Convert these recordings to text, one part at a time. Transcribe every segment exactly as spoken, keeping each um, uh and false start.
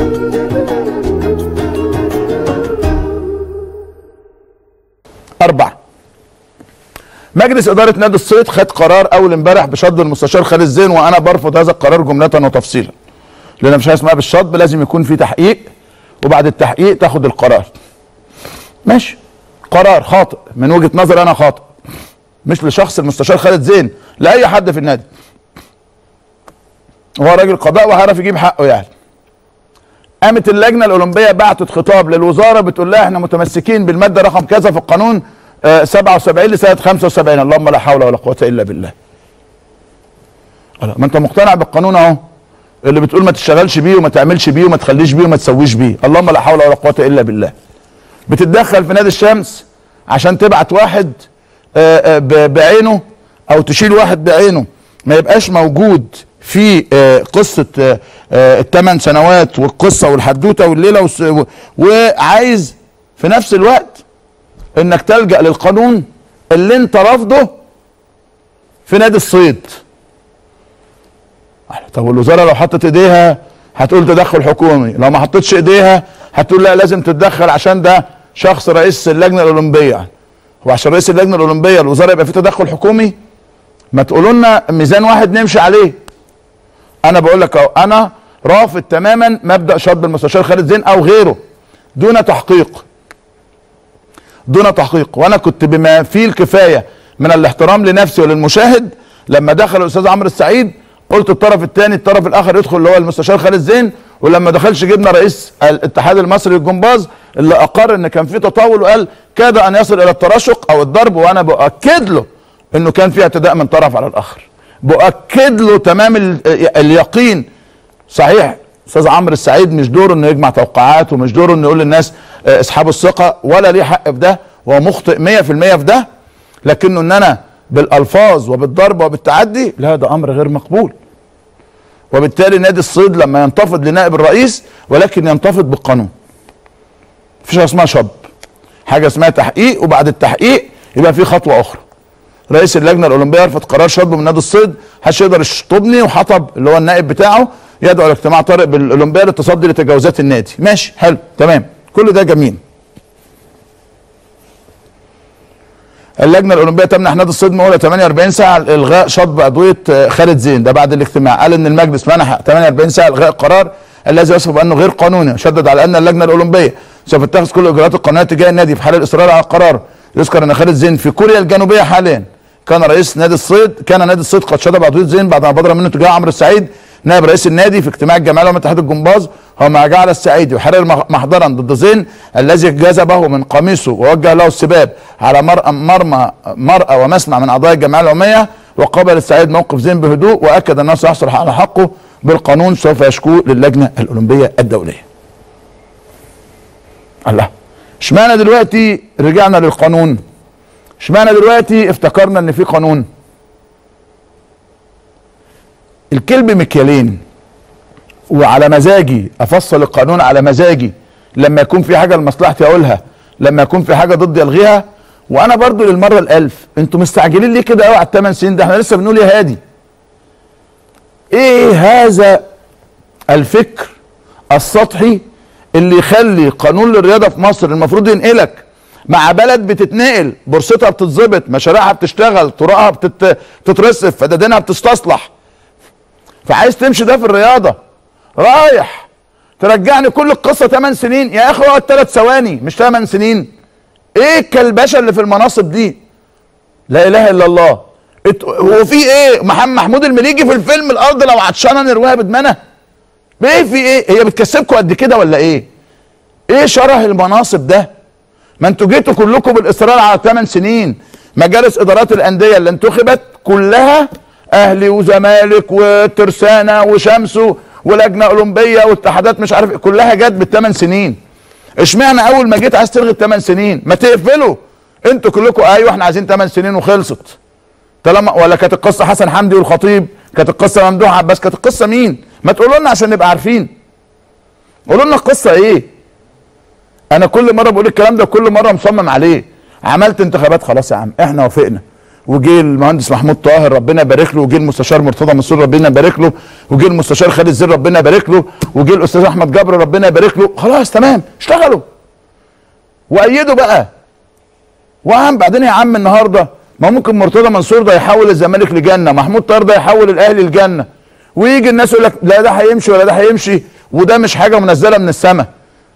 أربعة، مجلس إدارة نادي الصيد خد قرار أول امبارح بشطب المستشار خالد زين، وأنا برفض هذا القرار جملة وتفصيلا، لأن مش حاجة اسمها بالشطب، لازم يكون في تحقيق، وبعد التحقيق تاخد القرار. ماشي، قرار خاطئ من وجهة نظري أنا، خاطئ مش لشخص المستشار خالد زين، لأي حد في النادي. هو راجل قضاء وهيعرف يجيب حقه يعني. قامت اللجنة الأولمبية بعتت خطاب للوزارة بتقول لها احنا متمسكين بالمادة رقم كذا في القانون آه سبعة وسبعين لسنة خمسة وسبعين. اللهم لا حول ولا قوة إلا بالله. ما انت مقتنع بالقانون اهو اللي بتقول ما تشتغلش بيه وما تعملش بيه وما تخليش بيه وما تسويش بيه. اللهم لا حول ولا قوة إلا بالله. بتتدخل في نادي الشمس عشان تبعت واحد آه آه بعينه او تشيل واحد بعينه ما يبقاش موجود في آه قصة آه آه الثمان سنوات والقصة والحدوتة والليلة، وعايز في نفس الوقت انك تلجأ للقانون اللي انت رافضه في نادي الصيد. طب الوزارة لو حطت ايديها هتقول تدخل حكومي، لو ما حطتش ايديها هتقول لا لازم تتدخل عشان ده شخص رئيس اللجنة الأولمبية. هو عشان رئيس اللجنة الأولمبية الوزارة يبقى في تدخل حكومي؟ ما تقولوا لنا ميزان واحد نمشي عليه. انا بقول لك اهو، انا رافض تماما مبدأ شطب المستشار خالد زين او غيره دون تحقيق، دون تحقيق. وانا كنت بما فيه الكفايه من الاحترام لنفسي وللمشاهد لما دخل الاستاذ عمرو السعيد قلت الطرف الثاني الطرف الاخر يدخل اللي هو المستشار خالد زين، ولما دخلش جبنا رئيس الاتحاد المصري للجمباز اللي اقر ان كان في تطاول وقال كاد ان يصل الى التراشق او الضرب، وانا باكد له انه كان في اعتداء من طرف على الاخر، باكد له تمام اليقين. صحيح استاذ عمرو السعيد مش دوره انه يجمع توقعات ومش دوره انه يقول للناس اسحبوا الثقه، ولا ليه حق في ده، هو مخطئ مية في المية في ده، لكنه ان انا بالالفاظ وبالضرب وبالتعدي لا، ده امر غير مقبول. وبالتالي نادي الصيد لما ينتفض لنائب الرئيس ولكن ينتفض بالقانون. مفيش حاجه اسمها شطب، حاجه اسمها تحقيق، وبعد التحقيق يبقى في خطوه اخرى. رئيس اللجنه الاولمبيه يرفض قرار شطبه من نادي الصيد، محدش يقدر يشطبني، وحطب اللي هو النائب بتاعه يدعو لاجتماع طارئ بالاولمبيه للتصدي لتجاوزات النادي. ماشي، حلو، تمام، كل ده جميل. اللجنه الاولمبيه تمنح نادي الصيد مهله ثمانية وأربعين ساعه لالغاء شطب ادويه خالد زين. ده بعد الاجتماع قال ان المجلس منح ثمانية وأربعين ساعه الغاء القرار الذي يصف بانه غير قانوني، شدد على ان اللجنه الاولمبيه سوف تتخذ كل الاجراءات القانونيه تجاه النادي في حال الاصرار على القرار. يذكر ان خالد زين في كوريا الجنوبيه حاليا، كان رئيس نادي الصيد كان نادي الصيد قد شطب ادويه زين بعد ما بدر منه تجاه عمرو السعيد نائب رئيس النادي في اجتماع الجمعيه العموميه لاتحاد الجمباز، وما جعل السعيد يحرر محضرا ضد زين الذي جذبه من قميصه ووجه له السباب على مرمى مرأى ومسمع من اعضاء الجمعيه العموميه، وقابل السعيد موقف زين بهدوء واكد انه سيحصل على حقه بالقانون، سوف يشكو للجنه الاولمبيه الدوليه. الله، اشمعنى دلوقتي رجعنا للقانون؟ اشمعنى دلوقتي افتكرنا ان في قانون؟ الكلب مكيالين، وعلى مزاجي افصل القانون على مزاجي، لما يكون في حاجه لمصلحتي اقولها، لما يكون في حاجه ضدي الغيها. وانا برضو للمره الالف، انتوا مستعجلين ليه كده قوي على الثمان سنين؟ ده احنا لسه بنقول يا هادي. ايه هذا الفكر السطحي اللي يخلي قانون للرياضه في مصر المفروض ينقلك مع بلد بتتنقل، بورصتها بتتظبط، مشاريعها بتشتغل، طرقها بتترصف، فدادينها بتستصلح، فعايز تمشي ده في الرياضه، رايح ترجعني كل القصه ثمان سنين؟ يا اخي اقعد ثلاث ثواني مش ثمان سنين. ايه الكلبشه اللي في المناصب دي؟ لا اله الا الله. هو في ايه؟ محمد محمود المليجي في الفيلم الارض لو عطشانه نرويها بدمنه؟ ايه في ايه؟ هي بتكسبكم قد كده ولا ايه؟ ايه شره المناصب ده؟ ما انتوا جيتوا كلكم بالاصرار على ثمان سنين. مجالس ادارات الانديه اللي انتخبت كلها اهلي وزمالك وترسانه وشمس ولجنه اولمبيه واتحادات مش عارف كلها جت بالثمان سنين. اشمعنى اول ما جيت عايز تلغي الثمان سنين؟ ما تقفلوا انتوا كلكم، ايوه احنا عايزين ثمان سنين وخلصت. طالما ولا كانت القصه حسن حمدي والخطيب؟ كانت القصه ممدوح عباس؟ كانت القصه مين؟ ما تقولوا لنا عشان نبقى عارفين. قولوا لنا القصه ايه؟ انا كل مره بقول الكلام ده وكل مره مصمم عليه. عملت انتخابات خلاص يا عم، احنا وافقنا وجه المهندس محمود طاهر ربنا يبارك له، وجه المستشار مرتضى منصور ربنا يبارك له، وجه المستشار خالد زين ربنا يبارك له، وجه الاستاذ احمد جبر ربنا يبارك له. خلاص تمام، اشتغلوا وايدوا بقى. وعم بعدين يا عم النهارده ما ممكن مرتضى منصور ده يحول الزمالك لجنه، محمود طاهر ده يحول الاهلي لجنه، ويجي الناس يقول لك لا ده هيمشي ولا ده هيمشي، وده مش حاجه منزله من السماء.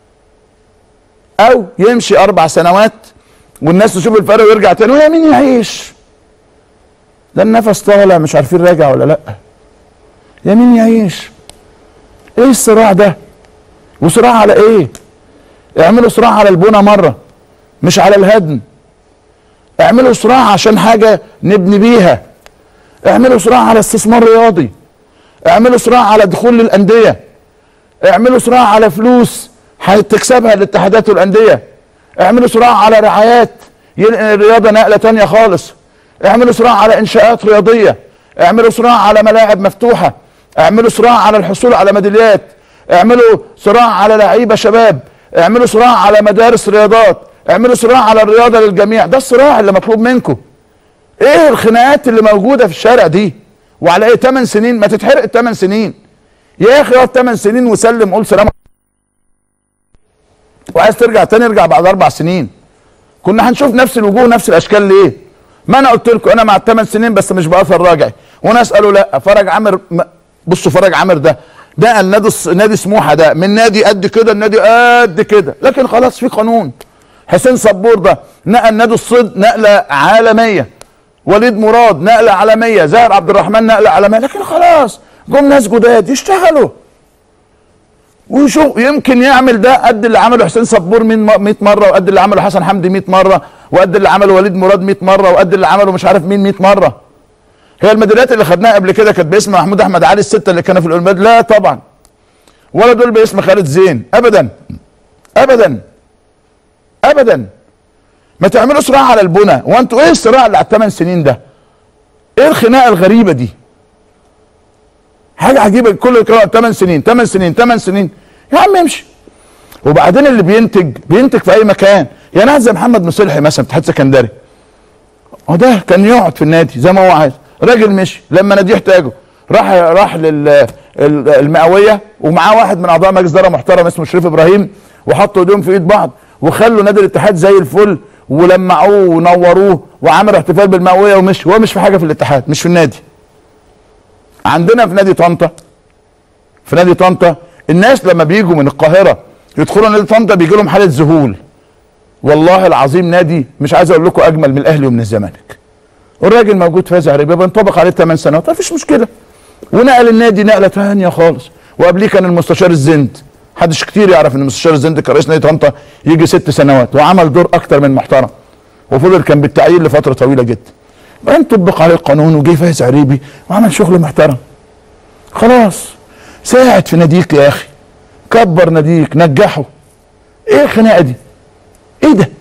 او يمشي اربع سنوات والناس تشوف الفرق ويرجع تاني، ويا مين يعيش؟ ده النفس طالع مش عارفين راجع ولا لا. يا مين يعيش؟ ايه الصراع ده؟ وصراع على ايه؟ اعملوا صراع على البنى مره مش على الهدم. اعملوا صراع عشان حاجه نبني بيها. اعملوا صراع على استثمار رياضي. اعملوا صراع على دخول للانديه. اعملوا صراع على فلوس هتكسبها الاتحادات والانديه. اعملوا صراع على رعايات ينقل الرياضه نقله تانيه خالص. اعملوا صراع على انشاءات رياضيه. اعملوا صراع على ملاعب مفتوحه. اعملوا صراع على الحصول على ميداليات. اعملوا صراع على لعيبه شباب. اعملوا صراع على مدارس رياضات. اعملوا صراع على الرياضه للجميع. ده الصراع اللي مطلوب منكم. ايه الخناقات اللي موجوده في الشارع دي؟ وعلى ايه ثمان سنين؟ ما تتحرق الثمان سنين يا اخي. اقعد ثمان سنين وسلم قول سلام. وعايز ترجع تاني ارجع بعد اربع سنين. كنا هنشوف نفس الوجوه نفس الاشكال. ليه؟ ما انا قلت لكم انا مع الثمان سنين بس مش باثر راجعي. وناس قالوا لا. فرج عامر، بصوا فرج عامر ده ده النادي نادي سموحه ده من نادي قد كده النادي قد كده، لكن خلاص في قانون. حسين صبور ده نقل نادي الصيد نقله عالميه. وليد مراد نقله عالميه. زاهر عبد الرحمن نقله عالميه، لكن خلاص جم ناس جداد يشتغلوا وشوف يمكن يعمل ده قد اللي عمله حسين صبور مية مره، وقد اللي عمله حسن حمدي مية مره، وقد اللي عمله وليد مراد مية مره، وقد اللي عمله مش عارف مين مية مره. هي الميداليات اللي خدناها قبل كده كانت باسم محمود احمد علي السته اللي كانوا في الاولمبياد؟ لا طبعا. ولا دول باسم خالد زين ابدا ابدا ابدا. ما تعملوا صراع على البنى. وانتوا ايه الصراع اللي على الثمان سنين ده؟ ايه الخناقه الغريبه دي؟ حاجه عجيبه. كل الكلام ثمان سنين ثمان سنين ثمان سنين يا عم امشي. وبعدين اللي بينتج بينتج في اي مكان. يعني واحد زي محمد مصلحي مثلا اتحاد سكندري، هو ده كان يقعد في النادي زي ما هو عايز. راجل مشي لما نادي احتاجه راح راح للمئويه ومعاه واحد من اعضاء مجلس اداره محترم اسمه شريف ابراهيم، وحطوا ايديهم في ايد بعض وخلوا نادي الاتحاد زي الفل ولمعوه ونوروه وعملوا احتفال بالمئويه ومشي. هو مش في حاجه في الاتحاد، مش في النادي. عندنا في نادي طنطا في نادي طنطا الناس لما بيجوا من القاهره يدخلوا نادي طنطا بيجي لهم حاله ذهول. والله العظيم نادي مش عايز اقول لكم اجمل من الاهلي ومن الزمالك. والراجل موجود في هذا العربيه بينطبق عليه ثمان سنوات مفيش مشكله. ونقل النادي نقله ثانيه خالص. وقبليه كان المستشار الزند، محدش كتير يعرف ان المستشار الزند كان رئيس نادي طنطا يجي ست سنوات وعمل دور اكتر من محترم. وفضل كان بالتعيين لفتره طويله جدا. بعدين طبق عليه القانون وجه فايز عريبي وعمل شغل محترم. خلاص ساعد في ناديك يا اخي، كبر ناديك، نجحه. ايه الخناقه دي؟ ايه ده؟